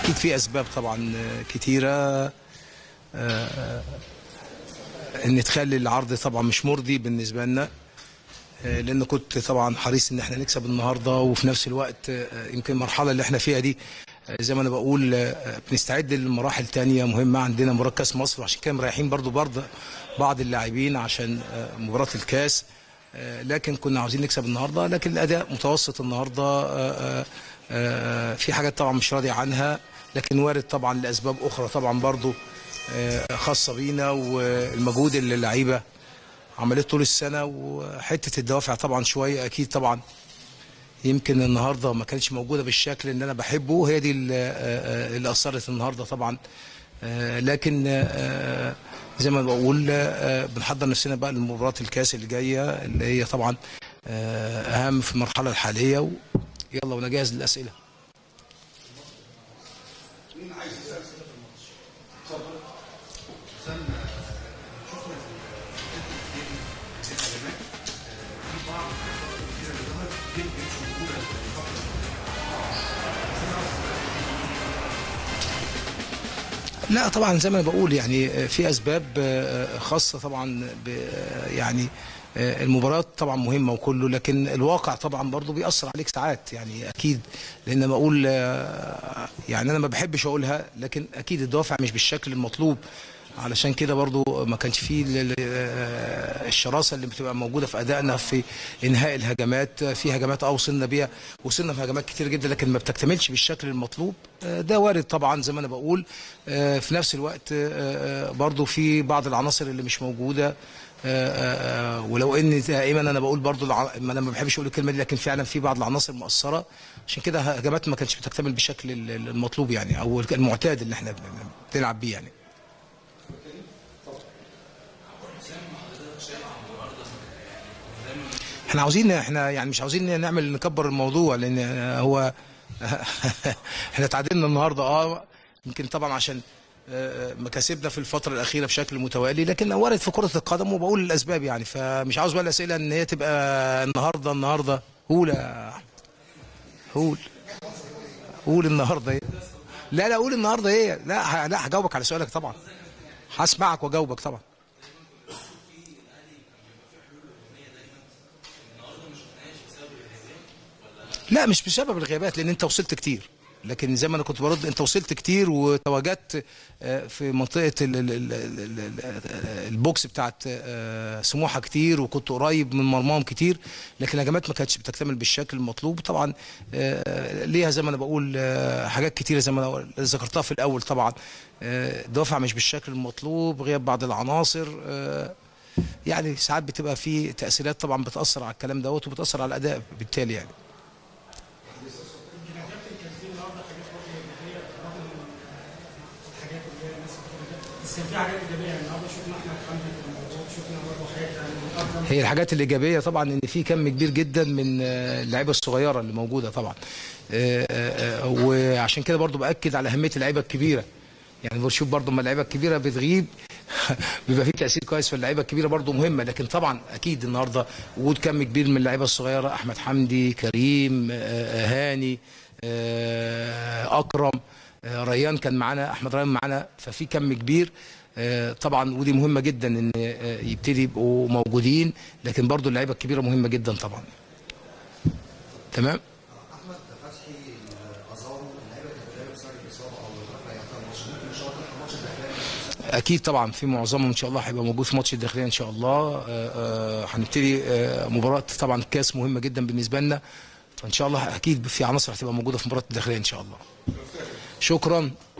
اكيد في اسباب طبعا كتيره ان تخلي العرض طبعا مش مرضي بالنسبه لنا، لان كنت طبعا حريص ان احنا نكسب النهارده، وفي نفس الوقت يمكن المرحله اللي احنا فيها دي زي ما انا بقول بنستعد لمراحل تانية مهمه، عندنا مباراه كاس مصر، وعشان كده مريحين برضو بعض اللاعبين عشان مباراه الكاس. لكن كنا عاوزين نكسب النهارده، لكن الاداء متوسط النهارده. في حاجات طبعا مش راضي عنها، لكن وارد طبعا لاسباب اخرى طبعا برضو خاصه بينا، والمجهود اللي اللعيبه عملته طول السنه، وحته الدوافع طبعا شويه اكيد طبعا يمكن النهارده ما كانتش موجوده بالشكل اللي انا بحبه، هي دي اللي اثرت النهارده طبعا. لكن زي ما بقول بنحضر نفسنا بقى لمباراه الكاس اللي جايه، اللي هي طبعا اهم في المرحله الحاليه. يلا وانا جاهز للاسئله. مين عايز يسال اسئله في الماتش؟ اتفضل. استنى، شفنا في بعض الخطوات كتيره اللي ظهرت يمكن مش موجوده في الفتره دي. لا طبعا زي ما انا بقول يعني في اسباب خاصه طبعا يعني المباراه طبعا مهمه وكله، لكن الواقع طبعا برضو بيأثر عليك ساعات يعني اكيد، لان ما اقول يعني انا ما بحبش اقولها، لكن اكيد الدوافع مش بالشكل المطلوب. علشان كده برضو ما كانش فيه الشراسه اللي بتبقى موجوده في ادائنا في انهاء الهجمات. في هجمات وصلنا بيها، وصلنا في هجمات كتير جدا، لكن ما بتكتملش بالشكل المطلوب. ده وارد طبعا زي ما انا بقول. في نفس الوقت برضو في بعض العناصر اللي مش موجوده، ولو ان دائما انا بقول برضو انا ما بحبش اقول الكلمه دي، لكن فعلا في بعض العناصر مؤثره، عشان كده هجمات ما كانتش بتكتمل بالشكل المطلوب يعني، او المعتاد اللي احنا بنلعب بيه يعني. احنا يعني مش عاوزين نكبر الموضوع، لان هو احنا تعادلنا النهارده يمكن طبعا عشان مكاسبنا في الفتره الاخيره بشكل متوالي، لكن وارد في كره القدم، وبقول الاسباب يعني، فمش عاوز بقى الاسئله ان هي تبقى النهارده. قول النهارده ايه. لا قول النهارده ايه. لا هجاوبك على سؤالك طبعا، هسمعك واجاوبك طبعا. لا مش بسبب الغيابات، لان انت وصلت كتير، لكن زي ما انا كنت برد انت وصلت كتير وتواجدت في منطقه البوكس بتاعت سموحه كتير، وكنت قريب من مرماهم كتير، لكن الهجمات ما كانتش بتكتمل بالشكل المطلوب طبعا. ليها زي ما انا بقول حاجات كتيره زي ما انا ذكرتها في الاول طبعا. دوافع مش بالشكل المطلوب، غياب بعض العناصر، يعني ساعات بتبقى في تاثيرات طبعا بتاثر على الكلام دوت، وبتاثر على الاداء بالتالي يعني. كان في حاجات ايجابيه يعني، النهارده شفنا احمد حمدي في الموضوع، شفنا برضه حاجات هي الحاجات الايجابيه طبعا ان في كم كبير جدا من اللعيبه الصغيره اللي موجوده طبعا، وعشان كده برضه باكد على اهميه اللعيبه الكبيره. يعني بنشوف برضه لما اللعيبه الكبيره بتغيب بيبقى في تاثير كويس، فاللعيبه الكبيره برضه مهمه، لكن طبعا اكيد النهارده وجود كم كبير من اللعيبه الصغيره، احمد حمدي، كريم، هاني، اكرم، ريان كان معانا، احمد ريان معانا، ففي كم كبير طبعا، ودي مهمه جدا ان يبتدي يبقوا موجودين، لكن برضو اللعيبه الكبيره مهمه جدا طبعا. تمام. احمد فتحي ازارو اللعيبه اللي بتلعب بسبب الاصابه او الرفع يعتبر ممكن ان شاء الله في ماتش الداخليه. اكيد طبعا في معظمهم ان شاء الله هيبقى موجود في ماتش الداخليه ان شاء الله. هنبتدي مباراه طبعا كاس مهمه جدا بالنسبه لنا، فان شاء الله اكيد في عناصر هتبقى موجوده في مباراه الداخليه ان شاء الله. شكرا.